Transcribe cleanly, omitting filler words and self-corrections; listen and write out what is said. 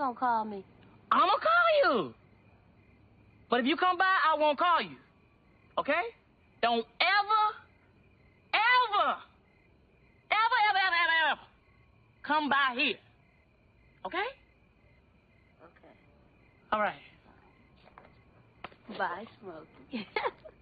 gonna call me? I'm gonna call you. But if you come by, I won't call you. Okay? Don't ever come by here. Okay? Okay. All right. Bye, Smokey.